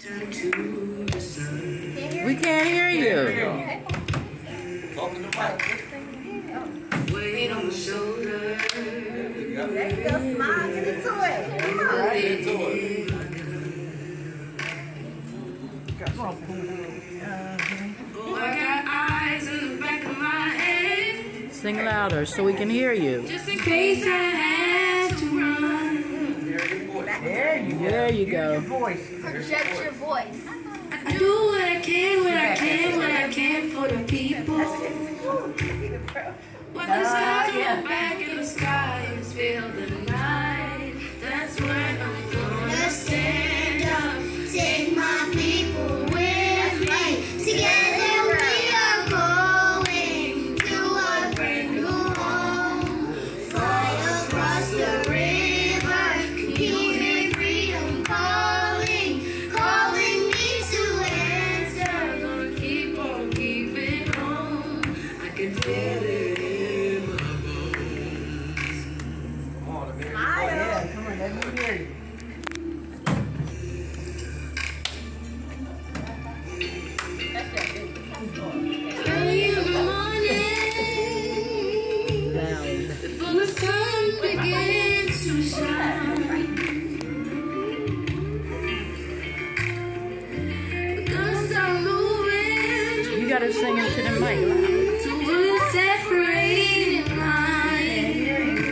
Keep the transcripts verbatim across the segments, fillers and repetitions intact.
We can't hear you. Talk to the mic. Weight on my shoulder. There you go, smile, get into it. Come on. Get into it. Oh, I got eyes in the back of my head. Sing louder so we can hear you. Just in case I had to run. There you go. There you Hear your go. voice. Project your voice. I do what I can, what I can, what I can for the people. When the stars on my back and the skies fill the night, that's when I'm gonna stand up. Take my people with me. Together we are going to a brand new home. Fly across the river. Can you hear freedom calling? Calling me to answer. Gonna keep on keeping on. I can feel it in my bones. Yeah, come on, let me hear you. Early in the morning, Loud. before the sun begins to shine, we're gonna start moving You gotta sing into the mic. to a separated line.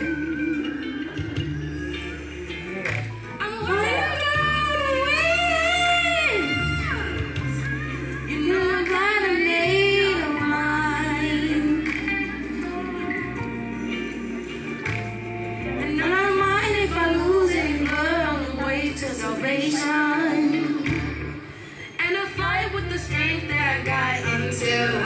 I'm worried about a win. You know I got a mate of mine, and I don't mind if I lose any blood on the way to salvation. And I fight with the strength that I got until